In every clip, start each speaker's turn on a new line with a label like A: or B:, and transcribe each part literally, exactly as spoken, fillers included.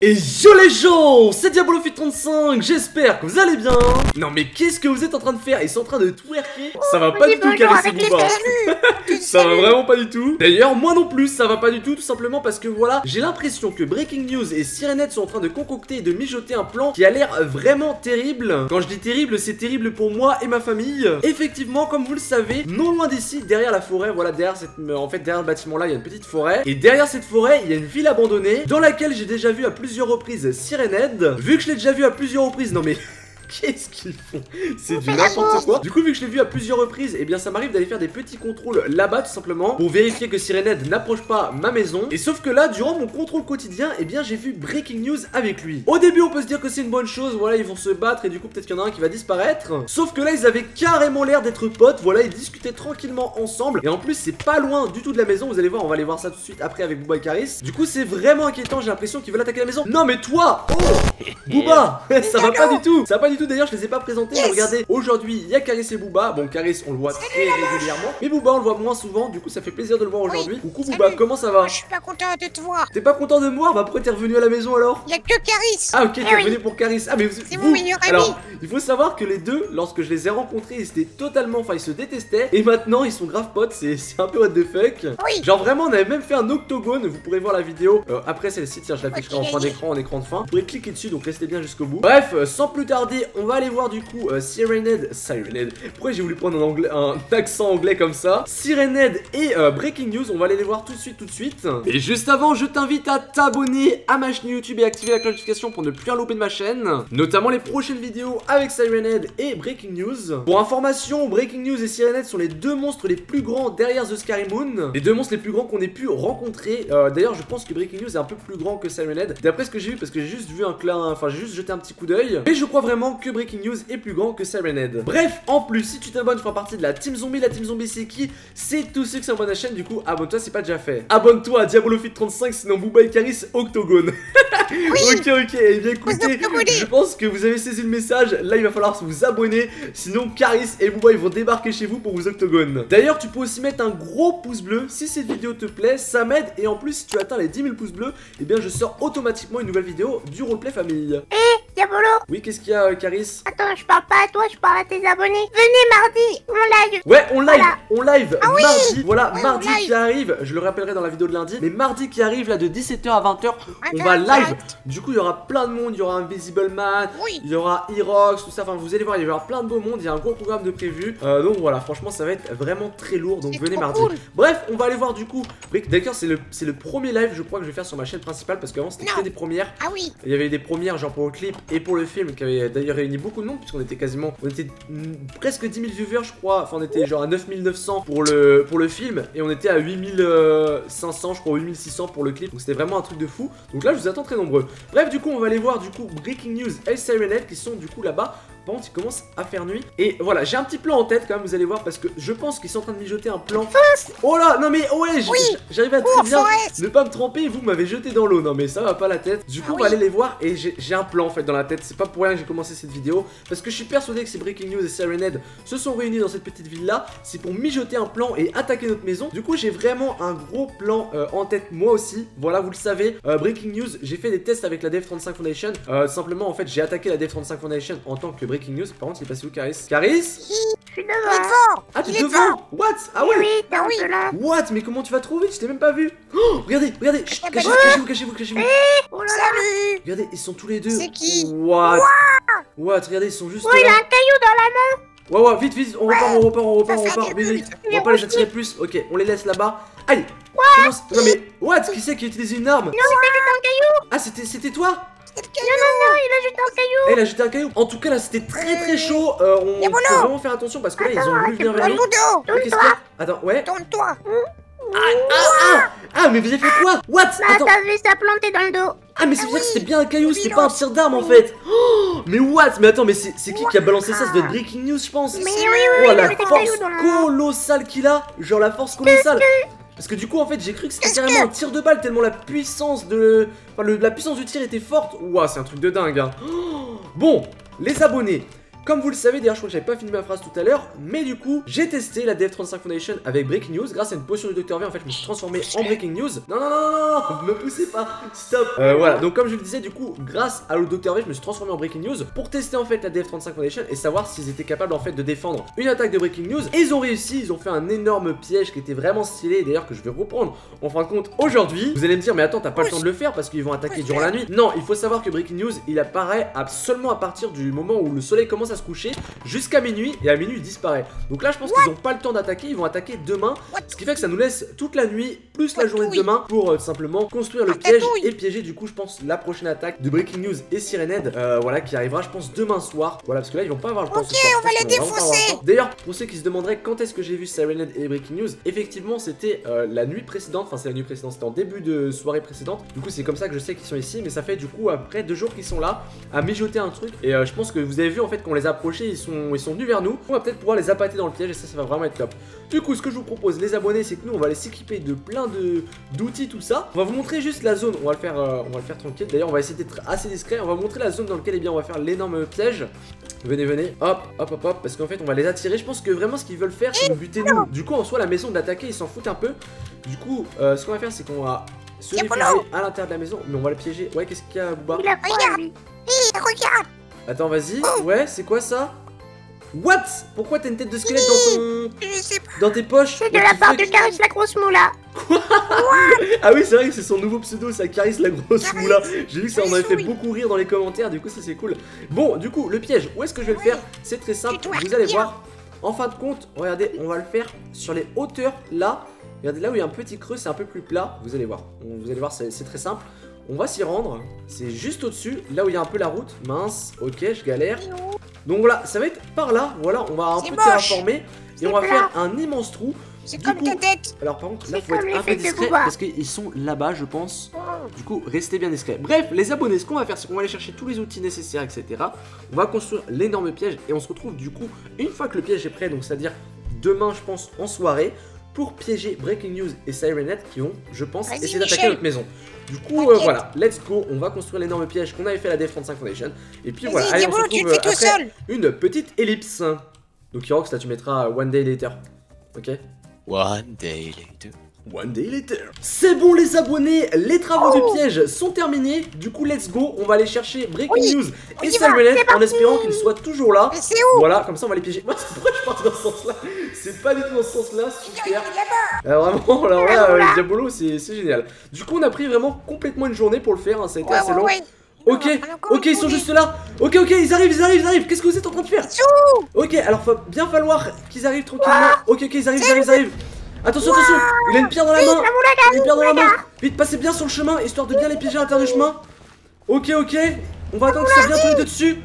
A: Et yo les gens, c'est Diabolofit trente-cinq, j'espère que vous allez bien. Non mais qu'est-ce que vous êtes en train de faire? Ils sont en train de twerker. Ça va pas du tout Caris et Booba. Ça va vraiment pas du tout. D'ailleurs moi non plus ça va pas du tout, tout simplement parce que voilà, j'ai l'impression que Breaking News et Sirenette sont en train de concocter et de mijoter un plan qui a l'air vraiment terrible. Quand je dis terrible, c'est terrible pour moi et ma famille. Effectivement, comme vous le savez, non loin d'ici, derrière la forêt, voilà, derrière cette, en fait derrière le bâtiment là, il y a une petite forêt. Et derrière cette forêt, il y a une ville abandonnée dans laquelle j'ai déjà vu à plusieurs reprises Sirenette. Vu que je l'ai déjà vu à plusieurs reprises, non mais qu'est-ce qu'ils font? C'est du n'importe quoi. Du coup, vu que je l'ai vu à plusieurs reprises, et eh bien ça m'arrive d'aller faire des petits contrôles là-bas tout simplement pour vérifier que Sirenette n'approche pas ma maison. Et sauf que là, durant mon contrôle quotidien, et eh bien j'ai vu Breaking News avec lui. Au début, on peut se dire que c'est une bonne chose, voilà, ils vont se battre et du coup peut-être qu'il y en a un qui va disparaître. Sauf que là, ils avaient carrément l'air d'être potes, voilà, ils discutaient tranquillement ensemble. Et en plus, c'est pas loin du tout de la maison, vous allez voir, on va aller voir ça tout de suite après avec Booba et Caris. Du coup, c'est vraiment inquiétant, j'ai l'impression qu'ils veulent attaquer la maison. Non mais toi, oh Booba, ça va pas du tout, ça va pas du tout. D'ailleurs, je les ai pas présentés, mais regardez, aujourd'hui il y a Caris et Booba. Bon, Caris on le voit très régulièrement, mais Booba on le voit moins souvent, du coup ça fait plaisir de le voir aujourd'hui. Coucou Booba, comment ça va?
B: Je suis pas content de te voir.
A: T'es pas content de me voir? Bah pourquoi t'es revenu à la maison alors?
B: Il y a que Caris.
A: Ah ok, t'es revenu pour Caris. Ah mais
B: c'est mon meilleur ami.
A: Alors, il faut savoir que les deux, lorsque je les ai rencontrés, ils étaient totalement, enfin ils se détestaient, et maintenant ils sont grave potes, c'est un peu what the fuck.
B: Oui.
A: Genre vraiment on avait même fait un octogone, vous pourrez voir la vidéo euh, après celle-ci, tiens je l'afficherai en fin d'écran, en écran de fin. Vous pourrez cliquer dessus, donc restez bien jusqu'au bout. Bref, euh, sans plus tarder, on va aller voir du coup euh, Sirenette, Sirenette, pourquoi j'ai voulu prendre un, anglais, un accent anglais comme ça? Sirenette et euh, Breaking News, on va aller les voir tout de suite, tout de suite. Et juste avant, je t'invite à t'abonner à ma chaîne YouTube et activer la cloche de notification pour ne plus rien louper de ma chaîne, notamment les prochaines vidéos avec Sirenette et Breaking News. Pour information, Breaking News et Sirenette sont les deux monstres les plus grands derrière The Scary Moon, les deux monstres les plus grands qu'on ait pu rencontrer. Euh, D'ailleurs, je pense que Breaking News est un peu plus grand que Sirenette, d'après ce que j'ai vu, parce que j'ai juste vu un clin, enfin j'ai juste jeté un petit coup d'œil. Mais je crois vraiment que Breaking News est plus grand que Sirenette. Bref, en plus, si tu t'abonnes, tu feras partie de la Team Zombie. La Team Zombie, c'est qui? C'est tous ceux qui s'abonnent à la chaîne. Du coup, abonne-toi, c'est pas déjà fait. Abonne-toi à Diabolofit trente-cinq, sinon Booba et Caris octogone. Oui. Ok, ok. Et eh bien écoutez, je pense que vous avez saisi le message. Là, il va falloir vous abonner, sinon Caris et Booba ils vont débarquer chez vous pour vous octogone. D'ailleurs, tu peux aussi mettre un gros pouce bleu si cette vidéo te plaît, ça m'aide. Et en plus, si tu atteins les dix mille pouces bleus, et eh bien je sors automatiquement une nouvelle vidéo du roleplay famille.
B: Eh, Diabolo.
A: Oui, qu'est-ce qu'il y a, Caris?
B: Attends, je parle pas à toi, je parle à tes abonnés. Venez mardi, on live.
A: Ouais, on live,
B: voilà.
A: on live
B: ah oui
A: mardi. Voilà,
B: ouais,
A: mardi qui arrive. Je le rappellerai dans la vidéo de lundi. Mais mardi qui arrive, là, de dix-sept heures à vingt heures, on va live. Du coup, il y aura plein de monde. Il y aura Invisible Man,
B: oui. Il
A: y aura Herox, tout ça. Enfin, vous allez voir, il y aura plein de beaux mondes. Il y a un gros programme de prévu. Euh, donc voilà, franchement, ça va être vraiment très lourd. Donc venez mardi.
B: Cool.
A: Bref, on va aller voir du coup. D'accord, c'est le, le premier live, je crois, que je vais faire sur ma chaîne principale. Parce qu'avant, c'était que des premières.
B: Ah oui.
A: Il y avait des premières, genre pour le clip et pour le film, qui avait d'ailleurs réuni beaucoup de monde, puisqu'on était quasiment. On était presque dix mille viewers, je crois. Enfin, on était genre à neuf mille neuf cents pour le, pour le film. Et on était à huit mille cinq cents, je crois, huit mille six cents pour le clip. Donc c'était vraiment un truc de fou. Donc là, je vous attends très nombreux. Bref, du coup, on va aller voir du coup Breaking News et Sirenette qui sont du coup là-bas. Par contre, il commence à faire nuit. Et voilà, j'ai un petit plan en tête quand même, vous allez voir, parce que je pense qu'ils sont en train de mijoter un plan. Oh là, non mais ouais,
B: oui.
A: j'arrive à très bien ne pas me tremper et vous m'avez jeté dans l'eau. Non mais ça va pas la tête. Du coup, ah on va oui. aller les voir et j'ai un plan en fait dans la tête. C'est pas pour rien que j'ai commencé cette vidéo, parce que je suis persuadé que ces Breaking News et Sirenette se sont réunis dans cette petite ville là. C'est pour mijoter un plan et attaquer notre maison. Du coup, j'ai vraiment un gros plan euh, en tête moi aussi. Voilà, vous le savez. Euh, Breaking News, j'ai fait des tests avec la Dev trente-cinq Foundation. Euh, simplement, en fait, j'ai attaqué la Dev trente-cinq Foundation en tant que Breaking News. Par contre, il est passé où, Caris? Caris?
B: Je suis devant.
A: Ah, tu es devant? What? Ah ouais?
B: Oui, ah oui.
A: What? Mais comment tu vas trop vite? Je t'ai même pas vu. Oh, regardez, regardez. Cachez-vous, cachez-vous, cachez-vous, cachez-vous.
B: Oh là là. Salut.
A: Regardez, ils sont tous les deux.
B: C'est qui?
A: What? What? Regardez, ils sont juste.
B: Oh, il a un caillou dans la main.
A: Ouais, ouais, vite, vite, on repart, on repart, on repart, on repart, vite, vite. On va pas les attirer plus. Ok, on les laisse là-bas. Allez. Non mais, what? Qui c'est qui a utilisé une arme?
B: Non, c'était juste un caillou.
A: Ah, c'était toi?
B: Non, non, non, il a jeté un caillou.
A: Eh, il a jeté un caillou. En tout cas, là, c'était très très chaud. Euh, on faut vraiment faire attention parce que là, ils ont voulu venir vers nous. Qu'est-ce qu'il y a? Attends, ouais.
B: Tourne-toi.
A: Ah, ah, ah, ah, mais vous avez fait quoi? What?
B: Bah, t'as vu ça planter dans le dos.
A: Ah, mais ça veut dire que c'était bien un caillou, c'était pas un tir d'arme en fait. Oh, mais what? Mais attends, mais c'est qui qui a balancé ça? Ça doit être Breaking News, je pense.
B: Mais oui, oui,
A: oh,
B: oui,
A: la force colossale qu'il a. Genre la force colossale. Parce que du coup en fait j'ai cru que c'était carrément un tir de balle tellement la puissance de... Enfin le, la puissance du tir était forte. Ouah, c'est un truc de dingue hein. Oh, bon, les abonnés, Comme vous le savez, d'ailleurs je crois que j'avais pas fini ma phrase tout à l'heure, mais du coup j'ai testé la D F trente-cinq Foundation avec Breaking News. Grâce à une potion du docteur V, en fait je me suis transformé en Breaking News. Non non non non non, me poussez pas, stop. euh, Voilà, donc comme je le disais, du coup grâce à le docteur V, je me suis transformé en Breaking News pour tester en fait la D F trente-cinq Foundation et savoir s'ils étaient capables en fait de défendre une attaque de Breaking News. Et ils ont réussi, ils ont fait un énorme piège qui était vraiment stylé, d'ailleurs que je vais reprendre en fin de compte aujourd'hui. Vous allez me dire mais attends, t'as pas le temps de le faire parce qu'ils vont attaquer durant la nuit. Non, il faut savoir que Breaking News il apparaît seulement à partir du moment où le soleil commence à se coucher jusqu'à minuit, et à minuit il disparaît. Donc là je pense qu'ils ont pas le temps d'attaquer, ils vont attaquer demain, ce qui fait que ça nous laisse toute la nuit plus la journée de demain pour euh, simplement construire le piège et piéger du coup je pense la prochaine attaque de Breaking News et Sirenhead, euh, voilà, qui arrivera je pense demain soir. Voilà, parce que là ils vont pas avoir le temps.
B: Ok, on va les défoncer.
A: D'ailleurs pour ceux qui se demanderaient quand est-ce que j'ai vu Sirenhead et Breaking News, effectivement c'était euh, la nuit précédente, enfin c'est la nuit précédente, c'était en début de soirée précédente. Du coup c'est comme ça que je sais qu'ils sont ici, mais ça fait du coup après deux jours qu'ils sont là à mijoter un truc. Et euh, je pense que vous avez vu en fait qu'on les a approchés, ils sont, ils sont venus vers nous. On va peut-être pouvoir les appâter dans le piège et ça ça va vraiment être top. Du coup ce que je vous propose les abonnés, c'est que nous on va les s'équiper de plein de d'outils, tout ça. On va vous montrer juste la zone, on va le faire, euh, on va le faire tranquille. D'ailleurs on va essayer d'être assez discret. On va vous montrer la zone dans laquelle eh bien on va faire l'énorme piège. Venez venez, hop hop hop hop, parce qu'en fait on va les attirer. Je pense que vraiment ce qu'ils veulent faire c'est nous buter nous. Du coup en soi la maison de l'attaquer ils s'en foutent un peu. Du coup euh, ce qu'on va faire c'est qu'on va se réfugier à l'intérieur de la maison, mais on va le piéger. Ouais, qu'est-ce qu'il y a, Booba?
B: Il a regarde. Hé, regarde.
A: Attends, vas-y. Ouais, c'est quoi ça? What? Pourquoi t'as une tête de squelette dans ton...
B: Je sais pas.
A: dans tes poches?
B: C'est de la part de Caris la grosse moula.
A: Quoi? Ah oui, c'est vrai que c'est son nouveau pseudo, ça Caris la grosse moula. J'ai vu que ça en avait fait beaucoup rire dans les commentaires, du coup ça c'est cool. Bon, du coup, le piège, où est-ce que je vais le faire? C'est très simple, vous allez voir. En fin de compte, regardez, on va le faire sur les hauteurs là. Regardez là où il y a un petit creux, c'est un peu plus plat. Vous allez voir, vous allez voir, c'est très simple. On va s'y rendre, c'est juste au-dessus, là où il y a un peu la route. Mince, ok, je galère. Donc voilà, ça va être par là, voilà, on va un peu terraformer. Et on va faire un immense trou.
B: C'est comme ta tête.
A: Alors par contre, là, faut être un peu discret parce qu'ils sont là-bas, je pense. Du coup, restez bien discret. Bref, les abonnés, ce qu'on va faire, c'est qu'on va aller chercher tous les outils nécessaires, et cetera. On va construire l'énorme piège et on se retrouve du coup, une fois que le piège est prêt, donc c'est-à-dire demain, je pense, en soirée, pour piéger Breaking News et Sirenhead qui vont, je pense, essayer d'attaquer notre maison. Du coup, euh, voilà, let's go, on va construire l'énorme piège qu'on avait fait à la D F trente-cinq Foundation. Et puis voilà, allez, on se retrouve euh, après une petite ellipse. Donc Yorox, là tu mettras One Day Later, ok?
C: One Day Later.
A: One day later. C'est bon les abonnés, les travaux oh. de piège sont terminés. Du coup let's go, on va aller chercher Breaking oui. News et Sirenhead en espérant qu'ils soient toujours là. Voilà, comme ça on va les piéger. Moi c'est pourquoi je partais dans ce sens là. C'est pas du tout dans ce sens là, super. euh, Vraiment, alors là, euh, Diabolo c'est génial. Du coup on a pris vraiment complètement une journée pour le faire, hein. Ça a été ouais, assez ouais, long ouais. Ok, ok, ils sont juste là. Ok, ok, ils arrivent, ils arrivent, ils arrivent. Qu'est-ce que vous êtes en train de faire? Ok, alors faut bien falloir qu'ils arrivent tranquillement. Ok, ok, ils arrivent, ils arrivent, ils arrivent. Attention, wow. attention, il a une pierre dans la main. Il a une pierre dans la main. Vite, passez bien sur le chemin, histoire de bien les piéger à l'intérieur du chemin. Ok, ok, on va attendre qu'ils soient bien tous les deux dessus.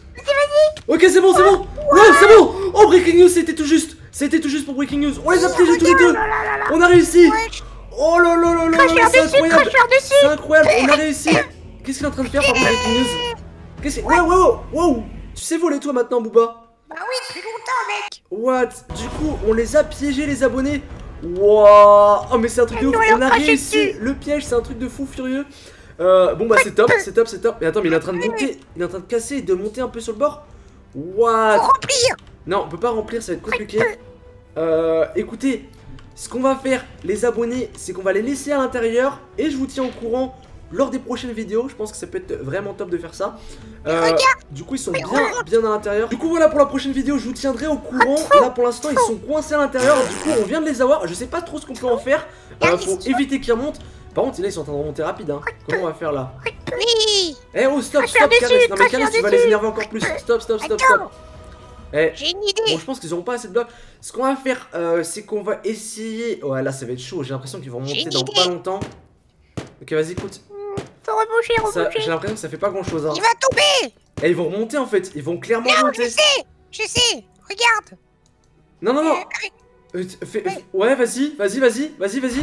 A: Ok, c'est bon, c'est bon. Ouais, c'est bon. Oh, Breaking News, c'était tout juste. C'était tout juste pour Breaking News. On les a piégés tous les deux. On a réussi. Oh là là là là, c'est incroyable. C'est incroyable, on a réussi. Qu'est-ce qu'il est en train de faire par Breaking News? Qu'est-ce que... Wow, wow, wow. Tu sais voler toi maintenant, Booba?
B: Bah oui, depuis longtemps, mec.
A: What? Du coup, on les a piégés, les abonnés. Waouh. Oh mais c'est un truc de ouf. On a réussi le piège, c'est un truc de fou furieux. euh, Bon bah c'est top, c'est top, c'est top. Mais attends, mais il est en train de monter. Il est en train de casser et de monter un peu sur le bord. What?
B: Remplir.
A: Non, on peut pas remplir, ça va être compliqué. Euh, écoutez, ce qu'on va faire, les abonnés, c'est qu'on va les laisser à l'intérieur. Et je vous tiens au courant lors des prochaines vidéos. Je pense que ça peut être vraiment top de faire ça. euh, Du coup ils sont bien bien à l'intérieur. Du coup voilà, pour la prochaine vidéo je vous tiendrai au courant. Là pour l'instant ils sont coincés à l'intérieur. Du coup on vient de les avoir. Je sais pas trop ce qu'on peut en faire. euh, Faut éviter qu'ils remontent. Par contre là ils sont en train de remonter rapide, hein. Comment on va faire là?
B: Oui.
A: Eh oh stop stop Caris. Non mais Caris tu vas les énerver encore plus. Stop stop stop stop. Eh,
B: j'ai une idée.
A: Bon je pense qu'ils auront pas assez de blocs. Ce qu'on va faire euh, c'est qu'on va essayer. Ouais là ça va être chaud. J'ai l'impression qu'ils vont remonter dans pas longtemps. Ok vas-y écoute.
B: Faut reboucher, reboucher.
A: J'ai l'impression que ça fait pas grand chose, hein.
B: Il va tomber.
A: Et ils vont remonter en fait, ils vont clairement
B: non,
A: remonter.
B: Je sais, je sais, regarde.
A: Non, non, non. Euh, fais, ouais, ouais vas-y, vas-y, vas-y, vas-y, vas-y.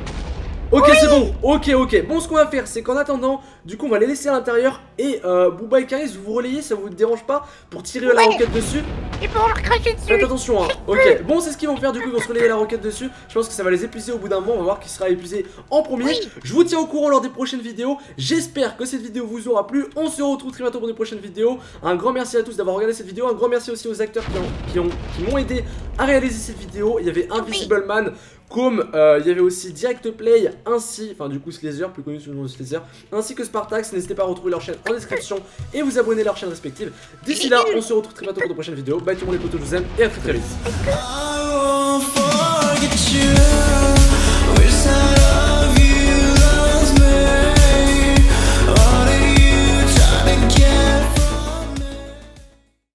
A: Ok, oui. C'est bon, ok, ok. Bon, ce qu'on va faire, c'est qu'en attendant, du coup, on va les laisser à l'intérieur. Et euh, Booba et Caris, vous vous relayez, ça vous dérange pas pour tirer ouais. la roquette dessus.
B: ils pourront leur cracher dessus.
A: Faites attention, hein. Ok, bon, c'est ce qu'ils vont faire. Du coup, ils vont se relayer la roquette dessus. Je pense que ça va les épuiser au bout d'un moment. On va voir qui sera épuisé en premier.
B: Oui.
A: Je vous tiens au courant lors des prochaines vidéos. J'espère que cette vidéo vous aura plu. On se retrouve très bientôt pour des prochaines vidéos. Un grand merci à tous d'avoir regardé cette vidéo. Un grand merci aussi aux acteurs qui ont, qui ont, qui m'ont aidé à réaliser cette vidéo. Il y avait Invisible Man, comme euh, il y avait aussi Direct Play, ainsi, enfin du coup Slazer, plus connu sous le nom de Slazer, ainsi que Spartax. N'hésitez pas à retrouver leur chaîne en description et vous abonner à leur chaîne respective. D'ici là, on se retrouve très bientôt pour de prochaines vidéos. Bye tout le monde les potos, je vous aime et à très très vite.